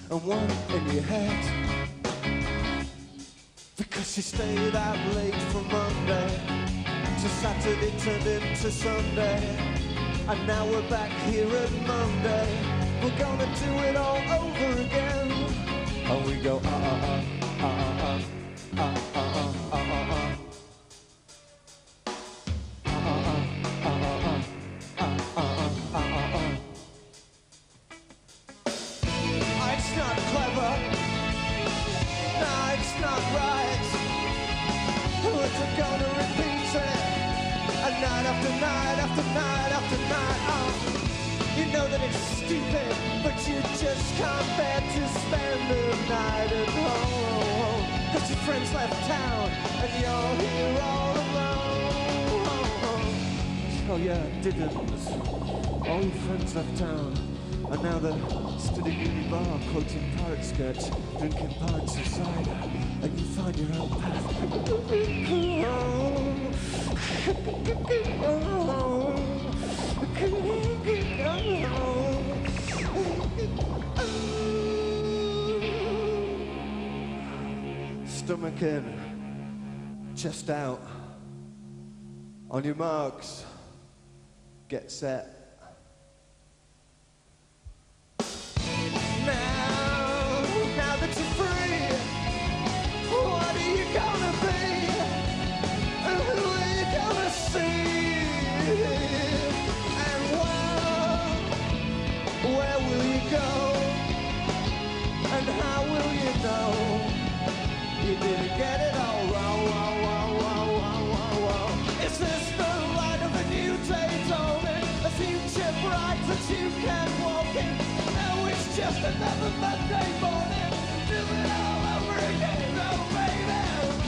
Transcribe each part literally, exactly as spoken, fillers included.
and one in your head. Because you stayed out late from Monday to Saturday turned into Sunday, and now we're back here at Monday. We're gonna do it all over again. And we go uh uh uh uh uh uh uh uh uh uh uh uh. It's not clever, no, it's not right. We're gonna repeat it, and night after night after night after night. Oh, you know that it's stupid, but you just can't bear to spend the night at home. Cause your friends left town, and you're here all alone. Oh yeah, didn't. All your friends left town, and now they're stood in uni bar, quoting pirate skirts, drinking pints of cider, and you find your own path. Stomach in, chest out. On your marks, get set. And how will you know you didn't get it all wrong? Whoa, whoa, whoa, whoa, whoa, whoa. Is this the light of a new day dawning? A future bright that you can walk in? No, it's just another Monday morning. Do it all over again, oh baby.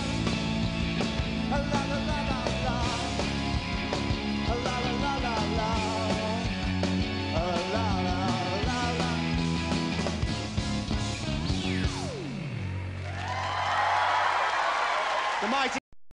La la la la la. La la la la la. La la la la la. The mighty